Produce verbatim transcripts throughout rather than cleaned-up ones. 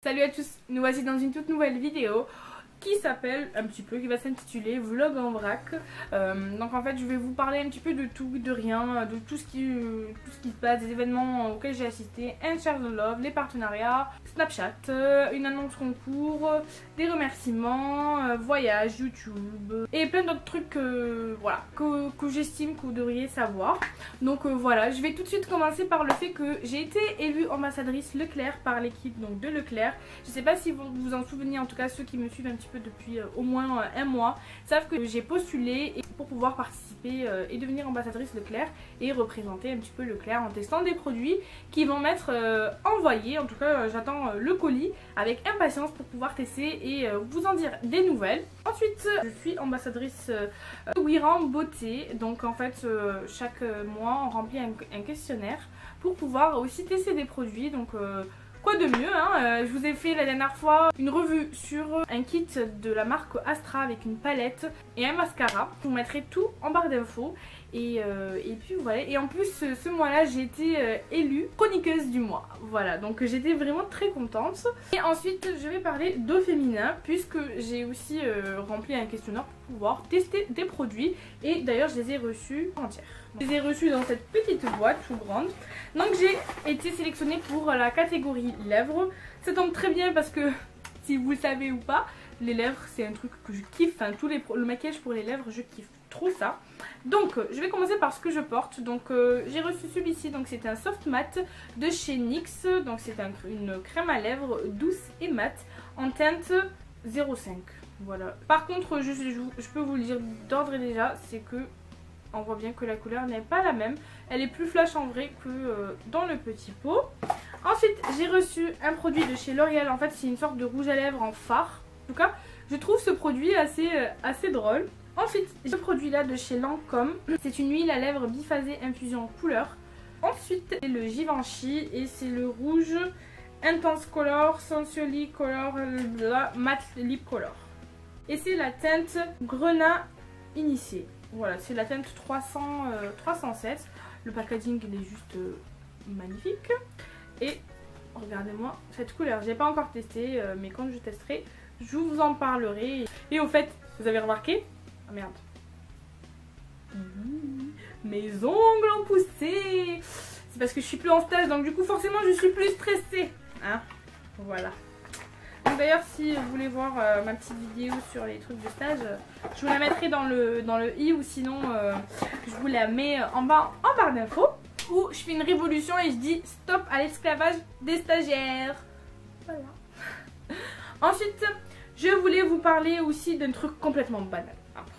Salut à tous, nous voici dans une toute nouvelle vidéo qui s'appelle un petit peu, qui va s'intituler Vlog en vrac. Euh, donc en fait je vais vous parler un petit peu de tout, de rien, de tout ce qui, euh, tout ce qui se passe, des événements auxquels j'ai assisté, un share the love, les partenariats, Snapchat, euh, une annonce concours, des remerciements, euh, voyages, YouTube et plein d'autres trucs euh, voilà, que, que j'estime que vous devriez savoir. Donc euh, voilà, je vais tout de suite commencer par le fait que j'ai été élue ambassadrice Leclerc par l'équipe donc de Leclerc. Je sais pas si vous vous en souvenez, en tout cas ceux qui me suivent un petit peu depuis euh, au moins euh, un mois savent que j'ai postulé et pour pouvoir participer euh, et devenir ambassadrice Leclerc et représenter un petit peu Leclerc en testant des produits qui vont m'être euh, envoyés. En tout cas euh, j'attends euh, le colis avec impatience pour pouvoir tester et euh, vous en dire des nouvelles. Ensuite je suis ambassadrice euh, Wiran Beauté, donc en fait euh, chaque mois on remplit un, un questionnaire pour pouvoir aussi tester des produits. Donc euh, quoi de mieux hein, euh, je vous ai fait la dernière fois une revue sur un kit de la marque Astra avec une palette et un mascara. Je vous mettrai tout en barre d'infos. Et, euh, et puis voilà, et en plus ce, ce mois là j'ai été euh, élue chroniqueuse du mois, voilà, donc j'étais vraiment très contente. Et ensuite je vais parler d'eau féminin puisque j'ai aussi euh, rempli un questionnaire pour pouvoir tester des produits et d'ailleurs je les ai reçus entières. Je les ai reçus dans cette petite boîte tout grande. Donc j'ai été sélectionnée pour la catégorie lèvres. Ça tombe très bien parce que si vous le savez ou pas, les lèvres c'est un truc que je kiffe, enfin tous les le maquillage pour les lèvres je kiffe trop ça. Donc euh, je vais commencer par ce que je porte. Donc euh, j'ai reçu celui-ci, donc c'est un soft matte de chez N Y X, donc c'est un, une crème à lèvres douce et mate en teinte zéro cinq. Voilà. Par contre je, je, je peux vous le dire d'ordre et déjà, c'est que on voit bien que la couleur n'est pas la même. Elle est plus flash en vrai que euh, dans le petit pot. Ensuite j'ai reçu un produit de chez L'Oréal. En fait c'est une sorte de rouge à lèvres en fard. En tout cas je trouve ce produit assez, euh, assez drôle. Ensuite, ce produit là de chez Lancôme, c'est une huile à lèvres biphasée infusion couleur. Ensuite, c'est le Givenchy et c'est le rouge Intense Color, Sensually Color, Matte Lip Color. Et c'est la teinte Grenat Initié. Voilà, c'est la teinte trois cents, euh, trois cent sept. Le packaging il est juste euh, magnifique. Et regardez-moi cette couleur. J'ai pas encore testé, euh, mais quand je testerai, je vous en parlerai. Et au fait, vous avez remarqué? Ah merde. Mmh, mes ongles ont poussé. C'est parce que je suis plus en stage, donc du coup forcément je suis plus stressée. Hein, voilà. Donc d'ailleurs si vous voulez voir euh, ma petite vidéo sur les trucs de stage, euh, je vous la mettrai dans le, dans le i ou sinon euh, je vous la mets en bas en barre d'infos. Où je fais une révolution et je dis stop à l'esclavage des stagiaires. Voilà. Ensuite, je voulais vous parler aussi d'un truc complètement banal.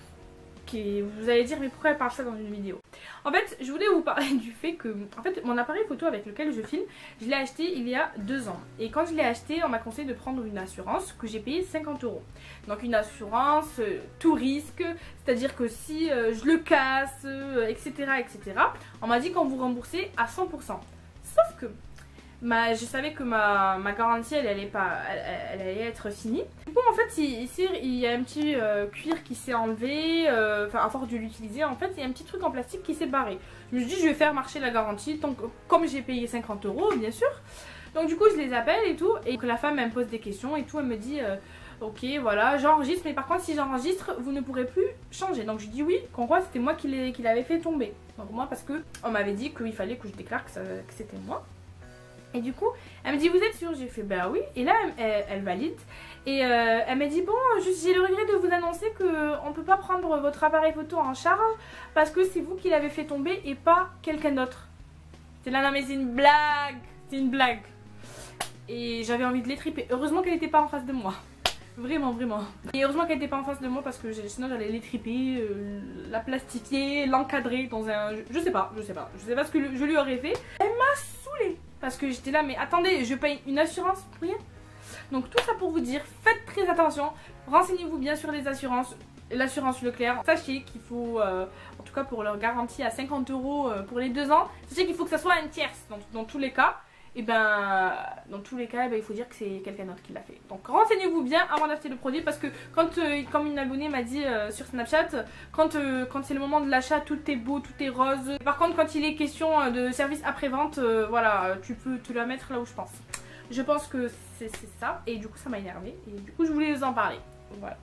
Vous allez dire mais pourquoi elle parle ça dans une vidéo? En fait je voulais vous parler du fait que en fait mon appareil photo avec lequel je filme, je l'ai acheté il y a deux ans. Et quand je l'ai acheté on m'a conseillé de prendre une assurance que j'ai payé cinquante euros. Donc une assurance euh, tout risque, c'est à dire que si euh, je le casse euh, etc etc, on m'a dit qu'on vous remboursait à cent pour cent. Sauf que Ma, je savais que ma, ma garantie elle allait, pas, elle, elle allait être finie. Du coup en fait ici il y a un petit euh, cuir qui s'est enlevé, euh, enfin à force de l'utiliser en fait il y a un petit truc en plastique qui s'est barré. Je me suis dit je vais faire marcher la garantie tant que, comme j'ai payé cinquante euros bien sûr. Donc du coup je les appelle et tout et que la femme elle me pose des questions et tout, elle me dit euh, ok voilà j'enregistre mais par contre si j'enregistre vous ne pourrez plus changer. Donc je dis oui, qu'en quoi c'était moi qui l'avais fait tomber. Donc moi parce que on m'avait dit qu'il fallait que je déclare que, que c'était moi. Et du coup, elle me dit vous êtes sûre? J'ai fait bah oui. Et là, elle, elle valide. Et euh, elle m'a dit bon, j'ai le regret de vous annoncer qu'on ne peut pas prendre votre appareil photo en charge parce que c'est vous qui l'avez fait tomber et pas quelqu'un d'autre. C'est là, non mais c'est une blague. C'est une blague. Et j'avais envie de l'étriper. Heureusement qu'elle n'était pas en face de moi. Vraiment, vraiment. Et heureusement qu'elle n'était pas en face de moi parce que sinon j'allais l'étriper, euh, la plastifier, l'encadrer dans un... Je sais pas, je sais pas. Je sais pas ce que je lui aurais fait. Elle m'a saoulée. Parce que j'étais là, mais attendez, je paye une assurance pour rien. Donc tout ça pour vous dire, faites très attention. Renseignez-vous bien sur les assurances. L'assurance Leclerc, sachez qu'il faut, euh, en tout cas pour leur garantie à cinquante euros euh, pour les deux ans, sachez qu'il faut que ça soit une tierce dans, dans tous les cas. Et ben dans tous les cas, ben, il faut dire que c'est quelqu'un d'autre qui l'a fait. Donc renseignez-vous bien avant d'acheter le produit parce que quand, euh, comme une abonnée m'a dit euh, sur Snapchat, quand, euh, quand c'est le moment de l'achat, tout est beau, tout est rose. Par contre quand il est question de service après-vente, euh, voilà, tu peux te la mettre là où je pense. Je pense que c'est ça et du coup ça m'a énervé et du coup je voulais vous en parler. Voilà.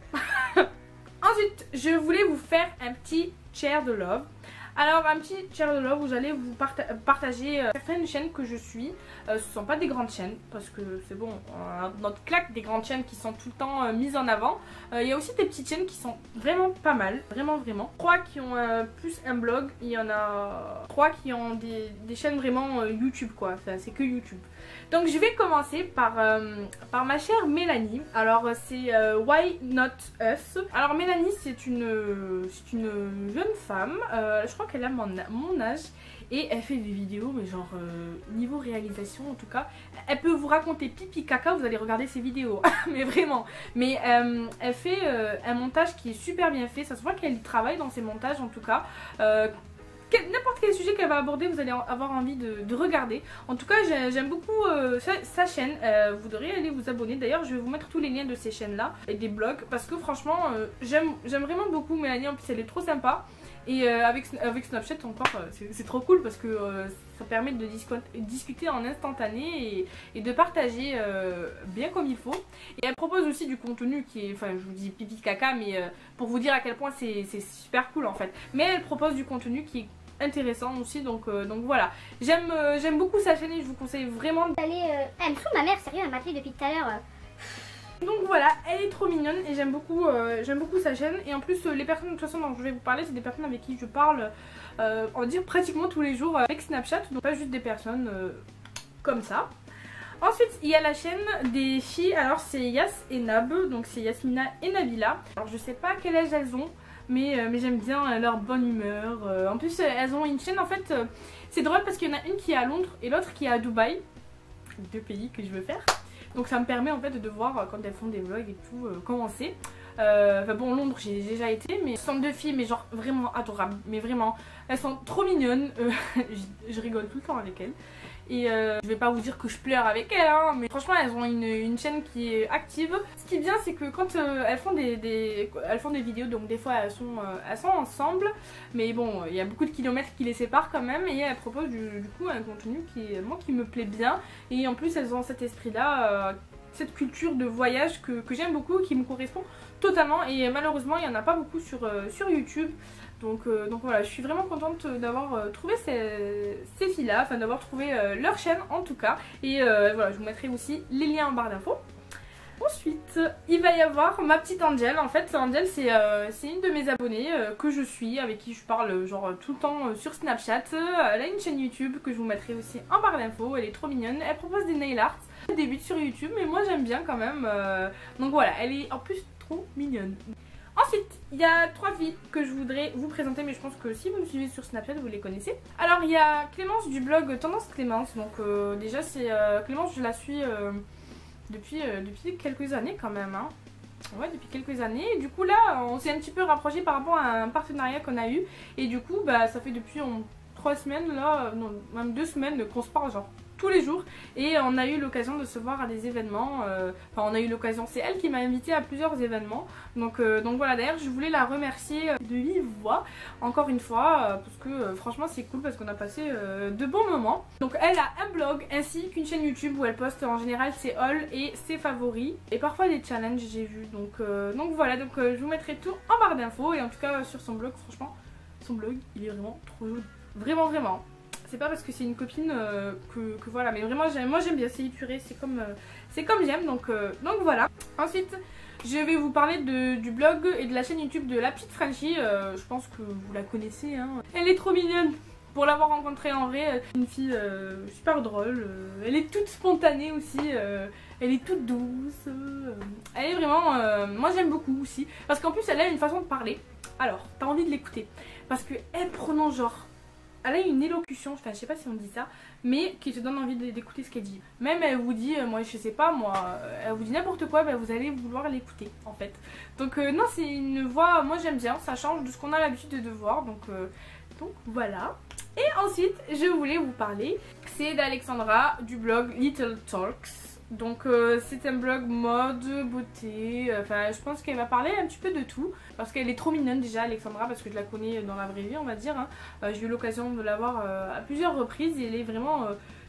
Ensuite, je voulais vous faire un petit share de love. Alors un petit share de love où j'allais vous parta partager euh, certaines chaînes que je suis. Euh, ce ne sont pas des grandes chaînes parce que c'est bon, on a notre claque des grandes chaînes qui sont tout le temps euh, mises en avant. Il euh, y a aussi des petites chaînes qui sont vraiment pas mal, vraiment vraiment. Trois qui ont euh, plus un blog, il y en a trois qui ont des, des chaînes vraiment euh, YouTube quoi, enfin, c'est que YouTube. Donc je vais commencer par, euh, par ma chère Mélanie. Alors c'est euh, Why Not Us. Alors Mélanie c'est une, c'est une jeune femme, euh, je crois qu'elle a mon, mon âge. Et elle fait des vidéos mais genre euh, niveau réalisation en tout cas. Elle peut vous raconter pipi caca, vous allez regarder ses vidéos. Mais vraiment. Mais euh, elle fait euh, un montage qui est super bien fait. Ça se voit qu'elle travaille dans ses montages en tout cas. Euh, N'importe quel sujet qu'elle va aborder, vous allez avoir envie de, de regarder. En tout cas, j'aime beaucoup euh, sa, sa chaîne. Euh, vous devrez aller vous abonner. D'ailleurs, je vais vous mettre tous les liens de ces chaînes-là et des blogs. Parce que franchement, euh, j'aime vraiment beaucoup Mélanie. En plus, elle est trop sympa. Et euh, avec, avec Snapchat encore, euh, c'est trop cool parce que euh, ça permet de discuter en instantané et, et de partager euh, bien comme il faut. Et elle propose aussi du contenu qui est, enfin je vous dis pipi caca, mais euh, pour vous dire à quel point c'est super cool en fait. Mais elle propose du contenu qui est intéressant aussi, donc, euh, donc voilà. J'aime euh, j'aime beaucoup sa chaîne et je vous conseille vraiment d'aller... Euh, elle me fout ma mère, sérieux, elle m'appelle depuis tout à l'heure. Euh. Donc voilà, elle est trop mignonne et j'aime beaucoup, euh, j'aime beaucoup sa chaîne. Et en plus, euh, les personnes de toute façon dont je vais vous parler, c'est des personnes avec qui je parle, euh, on va dire pratiquement tous les jours avec Snapchat. Donc pas juste des personnes euh, comme ça. Ensuite, il y a la chaîne des filles. Alors c'est Yas et Nab, donc c'est Yasmina et Nabila. Alors je sais pas quel âge elles ont, mais, euh, mais j'aime bien euh, leur bonne humeur. Euh, en plus, euh, elles ont une chaîne en fait, euh, c'est drôle parce qu'il y en a une qui est à Londres et l'autre qui est à Dubaï. Deux pays que je veux faire. Donc ça me permet en fait de voir quand elles font des vlogs et tout euh, comment c'est. Euh, enfin bon, Londres j'ai déjà été, mais ce sont deux filles mais genre vraiment adorables, mais vraiment elles sont trop mignonnes. euh, je, je rigole tout le temps avec elles. Et euh, je vais pas vous dire que je pleure avec elles, hein, mais franchement elles ont une, une chaîne qui est active. Ce qui est bien c'est que quand euh, elles, font des, des, elles font des vidéos, donc des fois elles sont, euh, elles sont ensemble. Mais bon, il y a beaucoup de kilomètres qui les séparent quand même. Et elles proposent du, du coup un contenu qui, moi, qui me plaît bien. Et en plus elles ont cet esprit là, euh, cette culture de voyage que, que j'aime beaucoup, qui me correspond totalement. Et malheureusement il n'y en a pas beaucoup sur, euh, sur YouTube. Donc, euh, donc voilà, je suis vraiment contente d'avoir euh, trouvé ces, ces filles-là, enfin d'avoir trouvé euh, leur chaîne en tout cas. Et euh, voilà, je vous mettrai aussi les liens en barre d'infos. Ensuite, il va y avoir ma petite Angel. En fait, Angel, c'est euh, une de mes abonnées euh, que je suis, avec qui je parle genre tout le temps euh, sur Snapchat. Elle a une chaîne YouTube que je vous mettrai aussi en barre d'infos. Elle est trop mignonne. Elle propose des nail art. Elle débute sur YouTube, mais moi j'aime bien quand même. Euh, donc voilà, elle est en plus trop mignonne. Ensuite, il y a trois filles que je voudrais vous présenter, mais je pense que si vous me suivez sur Snapchat, vous les connaissez. Alors, il y a Clémence du blog Tendance Clémence. Donc, euh, déjà, c'est euh, Clémence, je la suis euh, depuis, euh, depuis quelques années quand même. Hein. Ouais, depuis quelques années. Et du coup, là, on s'est un petit peu rapproché par rapport à un partenariat qu'on a eu. Et du coup, bah, ça fait depuis on, trois semaines, là, non, même deux semaines qu'on se parle, genre tous les jours, et on a eu l'occasion de se voir à des événements. euh, enfin on a eu l'occasion, c'est elle qui m'a invité à plusieurs événements, donc, euh, donc voilà. D'ailleurs je voulais la remercier de vive voix encore une fois, euh, parce que euh, franchement c'est cool, parce qu'on a passé euh, de bons moments. Donc elle a un blog ainsi qu'une chaîne YouTube où elle poste en général ses hauls et ses favoris, et parfois des challenges j'ai vu, donc, euh, donc voilà. Donc euh, je vous mettrai tout en barre d'infos, et en tout cas sur son blog, franchement son blog il est vraiment trop joli, vraiment vraiment. C'est pas parce que c'est une copine euh, que, que voilà, mais vraiment moi j'aime bien, c'est épuré, c'est comme, euh, c'est comme j'aime, donc, euh, donc voilà. Ensuite je vais vous parler de, du blog et de la chaîne YouTube de La Petite Frenchie. euh, Je pense que vous la connaissez, hein. Elle est trop mignonne. Pour l'avoir rencontrée en vrai, une fille euh, super drôle, euh, elle est toute spontanée aussi, euh, elle est toute douce, euh, elle est vraiment, euh, moi j'aime beaucoup aussi, parce qu'en plus elle a une façon de parler, alors t'as envie de l'écouter, parce qu'elle prononce genre, elle a une élocution, enfin je sais pas si on dit ça, mais qui te donne envie d'écouter ce qu'elle dit. Même elle vous dit, moi je sais pas moi, elle vous dit n'importe quoi, ben vous allez vouloir l'écouter en fait. Donc euh, non, c'est une voix, moi j'aime bien, ça change de ce qu'on a l'habitude de voir, donc, euh, donc voilà. Et ensuite je voulais vous parler, c'est d'Alexandra du blog Little Talks. Donc euh, c'est un blog mode, beauté, enfin je pense qu'elle va parler un petit peu de tout. Parce qu'elle est trop mignonne déjà, Alexandra, parce que je la connais dans la vraie vie on va dire. Hein. Euh, J'ai eu l'occasion de la voir euh, à plusieurs reprises et elle est vraiment euh,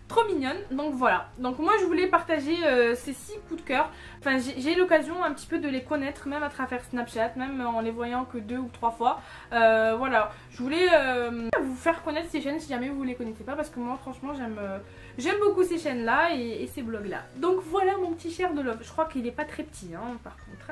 trop mignonne. Donc voilà, donc moi je voulais partager euh, ces six coups de cœur. Enfin j'ai eu l'occasion un petit peu de les connaître, même à travers Snapchat, même en les voyant que deux ou trois fois. euh, Voilà, je voulais euh, vous faire connaître ces chaînes si jamais vous les connaissez pas, parce que moi franchement j'aime euh, j'aime beaucoup ces chaînes là et, et ces blogs là. Donc voilà mon petit cher de Love, je crois qu'il est pas très petit hein, par contre.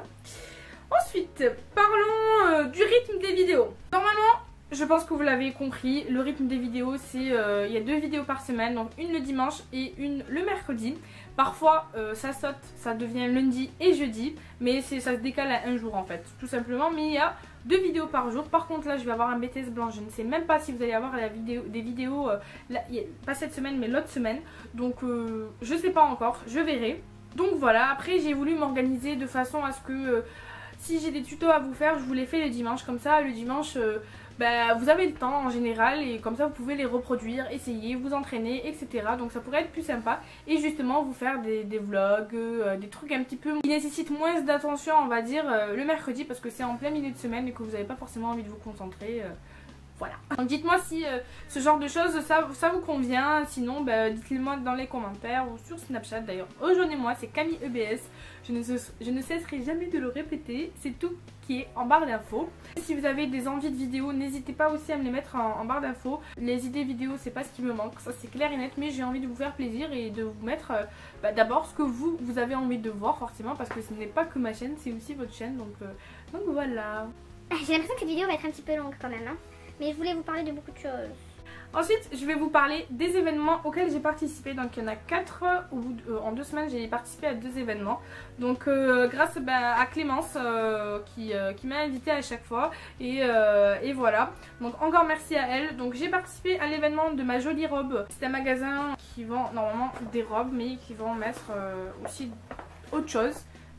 Ensuite parlons euh, du rythme des vidéos. Normalement je pense que vous l'avez compris, le rythme des vidéos c'est, euh, il y a deux vidéos par semaine, donc une le dimanche et une le mercredi. Parfois euh, ça saute, ça devient lundi et jeudi, mais ça se décale à un jour en fait, tout simplement. Mais il y a deux vidéos par jour. Par contre là je vais avoir un B T S blanc, je ne sais même pas si vous allez avoir la vidéo, des vidéos, euh, là, pas cette semaine mais l'autre semaine. Donc euh, je sais pas encore, je verrai. Donc voilà, après j'ai voulu m'organiser de façon à ce que euh, si j'ai des tutos à vous faire, je vous les fais le dimanche, comme ça le dimanche... Euh, Bah, vous avez le temps en général et comme ça vous pouvez les reproduire, essayer, vous entraîner, et cetera. Donc ça pourrait être plus sympa et justement vous faire des, des vlogs, euh, des trucs un petit peu qui nécessitent moins d'attention on va dire euh, le mercredi, parce que c'est en plein milieu de semaine et que vous n'avez pas forcément envie de vous concentrer. Euh, Voilà. Donc dites-moi si euh, ce genre de choses ça, ça vous convient. Sinon bah, dites-le moi dans les commentaires ou sur Snapchat. D'ailleurs rejoignez-moi, c'est Camille E B S. Je ne, je ne cesserai jamais de le répéter. C'est tout qui est en barre d'infos. Si vous avez des envies de vidéos, n'hésitez pas aussi à me les mettre en, en barre d'infos. Les idées vidéos c'est pas ce qui me manque, ça c'est clair et net. Mais j'ai envie de vous faire plaisir et de vous mettre euh, bah, d'abord ce que vous, vous avez envie de voir forcément. Parce que ce n'est pas que ma chaîne, c'est aussi votre chaîne. Donc, euh, donc voilà. J'ai l'impression que cette vidéo va être un petit peu longue quand même hein. Mais je voulais vous parler de beaucoup de choses. Ensuite, je vais vous parler des événements auxquels j'ai participé. Donc il y en a quatre, ou euh, en deux semaines j'ai participé à deux événements. Donc euh, grâce bah, à Clémence euh, qui, euh, qui m'a invitée à chaque fois. Et, euh, et voilà. Donc encore merci à elle. Donc j'ai participé à l'événement de ma jolie robe. C'est un magasin qui vend normalement des robes, mais qui vend mettre euh, aussi autre chose.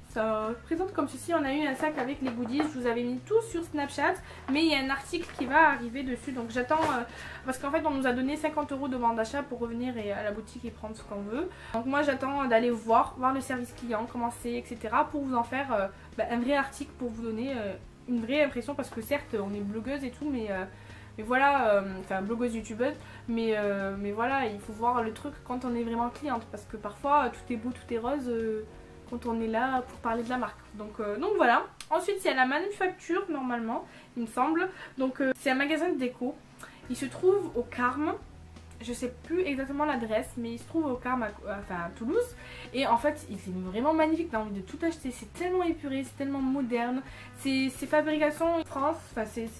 Ça présente comme ceci, on a eu un sac avec les goodies, je vous avais mis tout sur Snapchat, mais il y a un article qui va arriver dessus, donc j'attends, euh, parce qu'en fait on nous a donné cinquante euros de demande d'achat pour revenir et à la boutique et prendre ce qu'on veut. Donc moi j'attends d'aller voir, voir le service client, comment c'est, et cetera pour vous en faire euh, bah, un vrai article pour vous donner euh, une vraie impression, parce que certes on est blogueuse et tout, mais... Euh, Mais voilà, euh, enfin blogueuse youtubeuse, mais, euh, mais voilà, il faut voir le truc quand on est vraiment cliente, parce que parfois tout est beau, tout est rose euh, quand on est là pour parler de la marque. Donc, euh, donc voilà. Ensuite il y a la manufacture normalement, il me semble. Donc euh, c'est un magasin de déco. Il se trouve au Carme. Je sais plus exactement l'adresse, mais il se trouve au Carme, à, enfin à Toulouse. Et en fait, il est vraiment magnifique. T'as envie de tout acheter. C'est tellement épuré, c'est tellement moderne. C'est fabrication en France. Enfin, c'est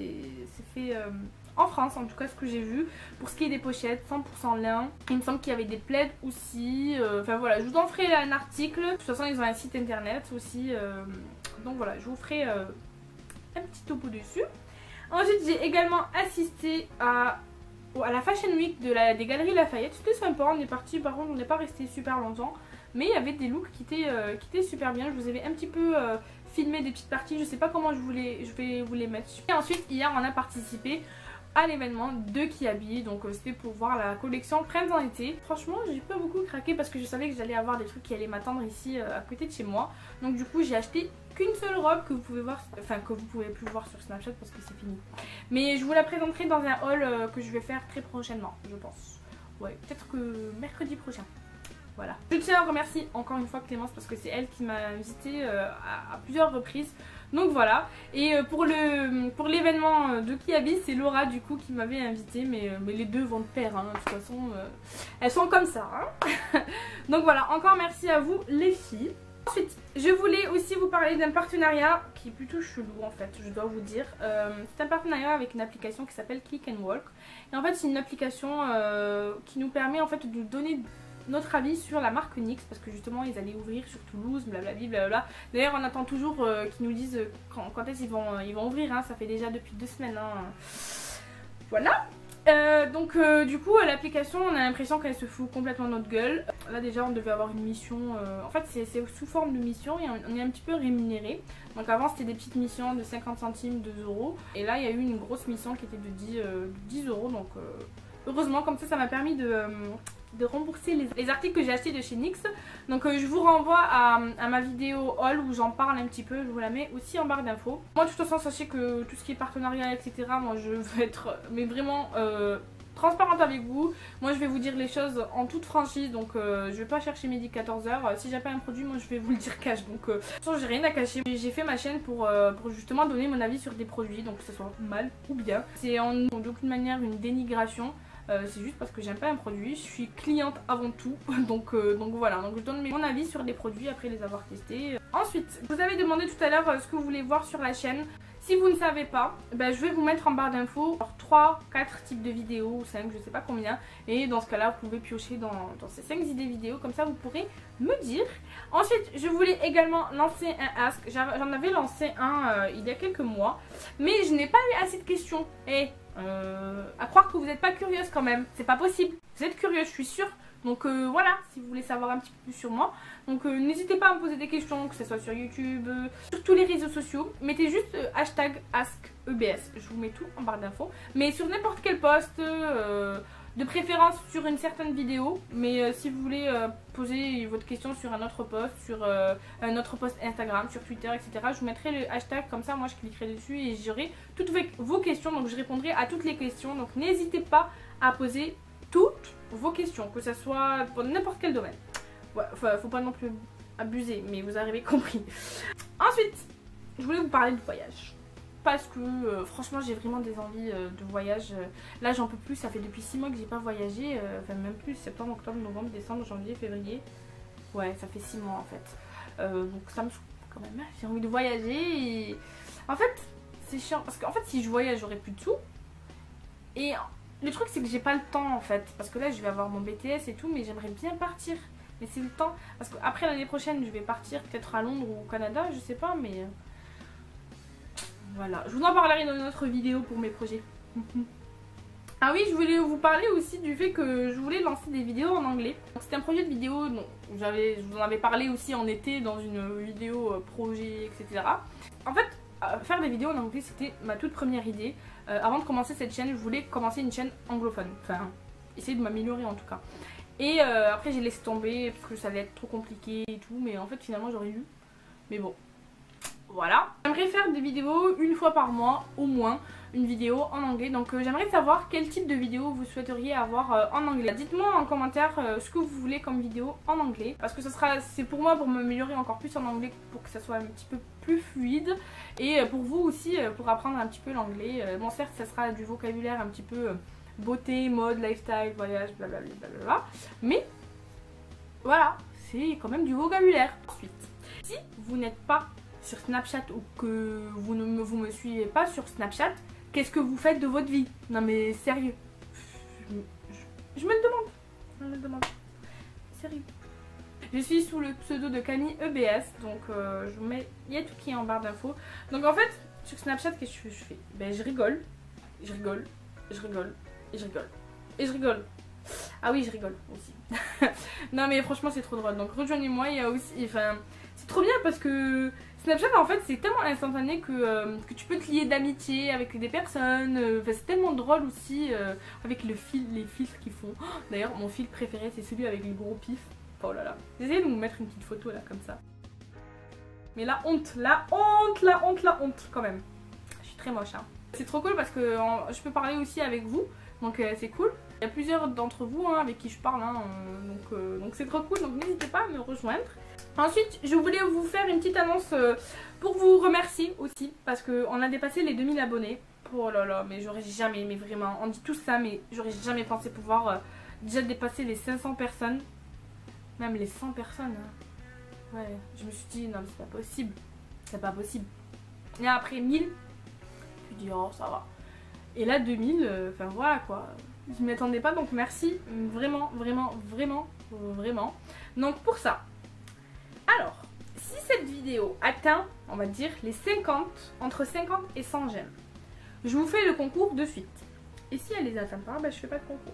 fait euh, en France, en tout cas ce que j'ai vu. Pour ce qui est des pochettes, cent pour cent lin. Il me semble qu'il y avait des plaids aussi. Euh, enfin voilà, je vous en ferai un article. De toute façon, ils ont un site internet aussi. Euh, donc voilà, je vous ferai euh, un petit topo dessus. Ensuite, j'ai également assisté à... à la Fashion Week de la, des Galeries Lafayette. C'était sympa, on est parti, par contre on n'est pas resté super longtemps, mais il y avait des looks qui étaient, euh, qui étaient super bien. Je vous avais un petit peu euh, filmé des petites parties, je sais pas comment je, voulais, je vais vous les mettre. Et ensuite hier on a participé à l'événement de Kiabi, donc euh, c'était pour voir la collection printemps-été. Franchement j'ai pas beaucoup craqué parce que je savais que j'allais avoir des trucs qui allaient m'attendre ici euh, à côté de chez moi. Donc du coup j'ai acheté qu'une seule robe que vous pouvez voir, enfin que vous pouvez plus voir sur Snapchat parce que c'est fini. Mais je vous la présenterai dans un haul euh, que je vais faire très prochainement, je pense. Ouais, peut-être que mercredi prochain. Voilà. Je tiens à remercier encore une fois Clémence parce que c'est elle qui m'a invitée euh, à, à plusieurs reprises. Donc voilà. Et euh, pour le pour l'événement de Kiabi, c'est Laura du coup qui m'avait invitée. Mais, euh, mais les deux vont de pair, hein, de toute façon. Euh, elles sont comme ça. Hein. Donc voilà, encore merci à vous les filles. Ensuite, je voulais aussi vous parler d'un partenariat qui est plutôt chelou en fait, je dois vous dire. Euh, c'est un partenariat avec une application qui s'appelle Click and Walk. Et en fait c'est une application euh, qui nous permet en fait de donner notre avis sur la marque N Y X parce que justement ils allaient ouvrir sur Toulouse, blablabla. Blablabla. D'ailleurs on attend toujours euh, qu'ils nous disent quand, quand est-ce qu'ils vont, ils vont ouvrir, hein. Ça fait déjà depuis deux semaines. Hein. Voilà. Euh, donc euh, du coup l'application on a l'impression qu'elle se fout complètement de notre gueule. Là déjà on devait avoir une mission, euh, en fait c'est sous forme de mission et on, on est un petit peu rémunéré. Donc avant c'était des petites missions de cinquante centimes, deux euros. Et là il y a eu une grosse mission qui était de dix, euh, dix euros. Donc euh, heureusement comme ça ça m'a permis de... Euh, de rembourser les, les articles que j'ai achetés de chez N Y X. Donc euh, je vous renvoie à, à ma vidéo haul où j'en parle un petit peu, je vous la mets aussi en barre d'infos. Moi de toute façon sachez que tout ce qui est partenariat etc, moi je veux être mais vraiment euh, transparente avec vous. Moi je vais vous dire les choses en toute franchise, donc euh, je vais pas chercher midi quatorze heures. Si j'ai pas un produit, moi je vais vous le dire cash. Donc euh, de toute façon j'ai rien à cacher. J'ai fait ma chaîne pour, euh, pour justement donner mon avis sur des produits, donc que ce soit mal ou bien. C'est en d'aucune manière une dénigration. Euh, c'est juste parce que j'aime pas un produit, je suis cliente avant tout, donc, euh, donc voilà, donc je donne mon avis sur des produits après les avoir testés. Ensuite, vous avez demandé tout à l'heure euh, ce que vous voulez voir sur la chaîne. Si vous ne savez pas, ben, je vais vous mettre en barre d'infos trois, quatre types de vidéos, ou cinq, je sais pas combien. Et dans ce cas là, vous pouvez piocher dans, dans ces cinq idées vidéo, comme ça vous pourrez me dire. Ensuite, je voulais également lancer un ask, j'en avais lancé un euh, il y a quelques mois, mais je n'ai pas eu assez de questions. Et euh, à croire que vous n'êtes pas curieuse quand même, c'est pas possible. Vous êtes curieuse, je suis sûre. Donc euh, voilà, si vous voulez savoir un petit peu plus sur moi. Donc euh, n'hésitez pas à me poser des questions, que ce soit sur YouTube, euh, sur tous les réseaux sociaux. Mettez juste euh, hashtag AskEBS, je vous mets tout en barre d'infos. Mais sur n'importe quel post, euh, de préférence sur une certaine vidéo. Mais euh, si vous voulez euh, poser votre question sur un autre post, sur euh, un autre post Instagram, sur Twitter, et cetera. Je vous mettrai le hashtag, comme ça moi je cliquerai dessus et j'aurai toutes vos questions. Donc je répondrai à toutes les questions. Donc n'hésitez pas à poser toutes vos questions, que ce soit pour n'importe quel domaine. Ouais, enfin, faut pas non plus abuser, mais vous avez compris. Ensuite, je voulais vous parler de voyage. Parce que euh, franchement, j'ai vraiment des envies euh, de voyage. Là, j'en peux plus, ça fait depuis six mois que j'ai pas voyagé. Euh, enfin, même plus, septembre, octobre, novembre, décembre, janvier, février. Ouais, ça fait six mois en fait. Euh, donc ça me saoule quand même. J'ai envie de voyager. Et... en fait, c'est chiant. Parce qu'en fait, si je voyage, j'aurais plus de sous. Et le truc, c'est que j'ai pas le temps en fait. Parce que là, je vais avoir mon B T S et tout, mais j'aimerais bien partir. Mais c'est le temps. Parce qu'après l'année prochaine, je vais partir peut-être à Londres ou au Canada, je sais pas, mais... voilà. Je vous en parlerai dans une autre vidéo pour mes projets. Ah oui, je voulais vous parler aussi du fait que je voulais lancer des vidéos en anglais. C'était un projet de vidéo, dont j'avais, je vous en avais parlé aussi en été dans une vidéo euh, projet, et cetera. En fait, euh, faire des vidéos en anglais, c'était ma toute première idée. Euh, avant de commencer cette chaîne, je voulais commencer une chaîne anglophone. Enfin, essayer de m'améliorer en tout cas. Et euh, après j'ai laissé tomber parce que ça allait être trop compliqué et tout. Mais en fait finalement j'aurais eu. Mais bon. Voilà. J'aimerais faire des vidéos une fois par mois au moins. Une vidéo en anglais. Donc euh, j'aimerais savoir quel type de vidéo vous souhaiteriez avoir euh, en anglais. Dites-moi en commentaire euh, ce que vous voulez comme vidéo en anglais. Parce que ça sera, c'est pour moi pour m'améliorer encore plus en anglais. Pour que ça soit un petit peu plus fluide. Et euh, pour vous aussi euh, pour apprendre un petit peu l'anglais. Euh, bon certes ça sera du vocabulaire un petit peu... Euh, beauté, mode, lifestyle, voyage, blablabla, blablabla. Mais voilà, c'est quand même du vocabulaire. Ensuite, si vous n'êtes pas sur Snapchat ou que vous ne me, vous me suivez pas sur Snapchat, qu'est-ce que vous faites de votre vie? Non mais sérieux, je, je, je me le demande, je me le demande, sérieux. Je suis sous le pseudo de Camille E B S, donc euh, je vous mets, il y a tout qui est en barre d'infos. Donc en fait, sur Snapchat, qu'est-ce que je fais? Ben je rigole, je rigole, je rigole. Et je rigole. Et je rigole. Ah oui, je rigole aussi. Non mais franchement c'est trop drôle. Donc rejoignez-moi, il y a aussi... Enfin, c'est trop bien parce que Snapchat en fait c'est tellement instantané que, euh, que tu peux te lier d'amitié avec des personnes. Enfin, c'est tellement drôle aussi euh, avec le fil, les filtres qu'ils font. Oh, d'ailleurs mon fil préféré c'est celui avec les gros pifs. Oh là là. Essayez de vous mettre une petite photo là comme ça. Mais la honte, la honte, la honte, la honte quand même. Je suis très moche hein. C'est trop cool parce que en, je peux parler aussi avec vous. Donc euh, c'est cool. Il y a plusieurs d'entre vous hein, avec qui je parle. Hein, euh, donc euh, donc c'est trop cool. Donc n'hésitez pas à me rejoindre. Ensuite, je voulais vous faire une petite annonce euh, pour vous remercier aussi. Parce qu'on a dépassé les deux mille abonnés. Oh là là, mais j'aurais jamais, mais vraiment, on dit tout ça, mais j'aurais jamais pensé pouvoir euh, déjà dépasser les cinq cents personnes. Même les cent personnes. Hein. Ouais, je me suis dit, non mais c'est pas possible. C'est pas possible. Et après mille, je me dis, oh ça va. Et là deux mille, enfin euh, voilà quoi, je m'y attendais pas donc merci vraiment vraiment vraiment vraiment. Donc pour ça, alors si cette vidéo atteint on va dire les cinquante, entre cinquante et cent j'aime, je vous fais le concours de suite. Et si elle les atteint pas, bah, je fais pas de concours.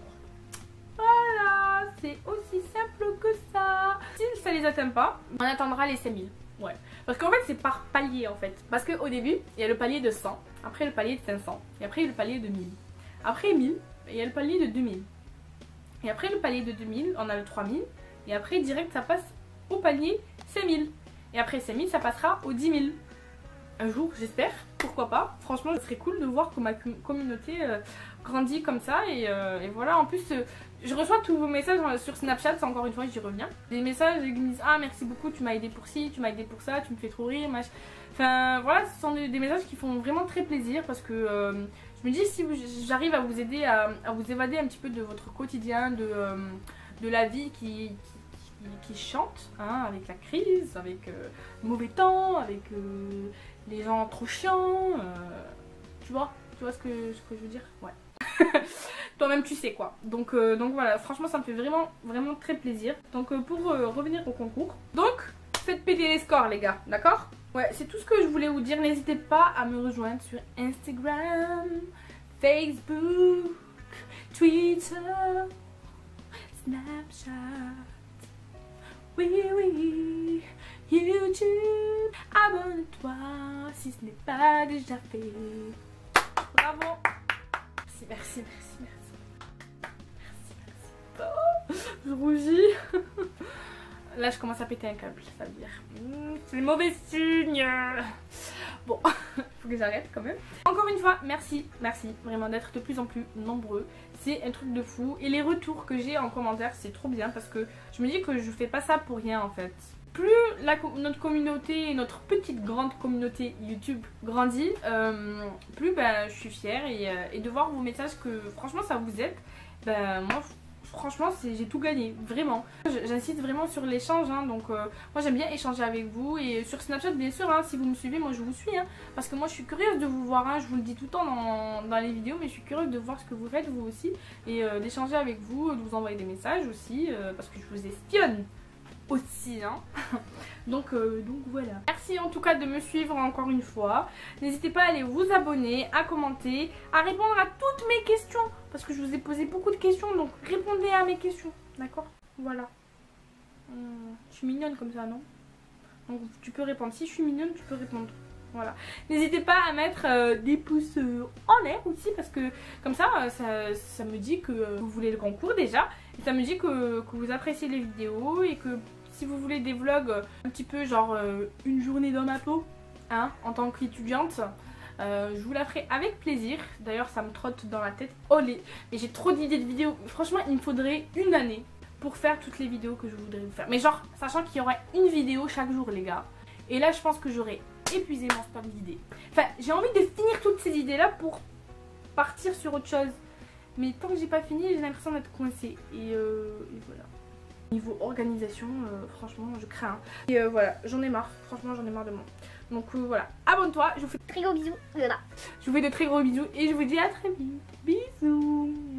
Voilà, c'est aussi simple que ça. Si ça les atteint pas, on attendra les cinq mille. Ouais, parce qu'en fait c'est par palier en fait. Parce qu'au début, il y a le palier de cent, après le palier de cinq cents, et après le palier de mille. Après mille, il y a le palier de deux mille. Et après le palier de deux mille, on a le trois mille. Et après direct ça passe au palier cinq mille. Et après cinq mille, ça passera au dix mille. Un jour, j'espère. pourquoi pas. Franchement, ce serait cool de voir que ma communauté euh, grandit comme ça. Et, euh, et voilà, en plus, euh, je reçois tous vos messages sur Snapchat, encore une fois, j'y reviens. Des messages qui me disent « Ah, merci beaucoup, tu m'as aidé pour ci, tu m'as aidé pour ça, tu me fais trop rire. » Enfin, voilà, ce sont des, des messages qui font vraiment très plaisir parce que euh, je me dis si j'arrive à vous aider, à, à vous évader un petit peu de votre quotidien, de, euh, de la vie qui... qui, qui chante, hein, avec la crise, avec euh, le mauvais temps, avec euh, les gens trop chiants, euh, tu vois, tu vois ce que, ce que je veux dire, ouais. Toi-même tu sais quoi. Donc, euh, donc voilà, franchement ça me fait vraiment, vraiment très plaisir. Donc euh, pour euh, revenir au concours, donc faites péter les scores les gars, d'accord? Ouais, c'est tout ce que je voulais vous dire. N'hésitez pas à me rejoindre sur Instagram, Facebook, Twitter, Snapchat. Oui, oui, YouTube, abonne-toi si ce n'est pas déjà fait. Bravo. Merci, merci, merci, merci. Merci, merci. Oh, je rougis. Là, je commence à péter un câble, ça veut dire. Mmh, c'est le mauvais signe. Bon, faut que j'arrête quand même. Encore une fois, merci, merci vraiment d'être de plus en plus nombreux. C'est un truc de fou. Et les retours que j'ai en commentaire, c'est trop bien parce que je me dis que je fais pas ça pour rien en fait. Plus la, notre communauté, notre petite grande communauté YouTube grandit, euh, plus bah, je suis fière et, euh, et de voir vos messages que franchement ça vous aide, bah, moi franchement j'ai tout gagné, vraiment. J'insiste vraiment sur l'échange, hein, donc euh, moi j'aime bien échanger avec vous et sur Snapchat bien sûr, hein, si vous me suivez, moi je vous suis, hein, parce que moi je suis curieuse de vous voir, hein, je vous le dis tout le temps dans, dans les vidéos, mais je suis curieuse de voir ce que vous faites vous aussi et euh, d'échanger avec vous, de vous envoyer des messages aussi, euh, parce que je vous espionne aussi, hein. donc, euh, donc voilà. Merci en tout cas de me suivre encore une fois. N'hésitez pas à aller vous abonner, à commenter, à répondre à toutes mes questions. Parce que je vous ai posé beaucoup de questions, donc répondez à mes questions. D'accord? Voilà. Hum, je suis mignonne comme ça, non? Donc tu peux répondre. Si je suis mignonne, tu peux répondre. Voilà. N'hésitez pas à mettre euh, des pouces euh, en l'air aussi parce que comme ça, euh, ça, ça me dit que euh, vous voulez le concours déjà. Et ça me dit que, que vous appréciez les vidéos et que si vous voulez des vlogs euh, un petit peu genre euh, une journée dans ma peau, hein, en tant qu'étudiante, euh, je vous la ferai avec plaisir. D'ailleurs ça me trotte dans la tête. Olé. Mais j'ai trop d'idées de vidéos. Franchement il me faudrait une année pour faire toutes les vidéos que je voudrais vous faire. Mais genre sachant qu'il y aurait une vidéo chaque jour les gars. Et là je pense que j'aurais épuisé mon stock d'idées. Enfin j'ai envie de finir toutes ces idées là pour partir sur autre chose. Mais tant que j'ai pas fini j'ai l'impression d'être coincée. Et, euh, et voilà. Niveau organisation, euh, franchement je crains. Et euh, voilà, j'en ai marre. Franchement j'en ai marre de moi. Donc euh, voilà, abonne-toi. Je vous fais très gros bisous. Je vous fais de très gros bisous et je vous dis à très vite. Bisous.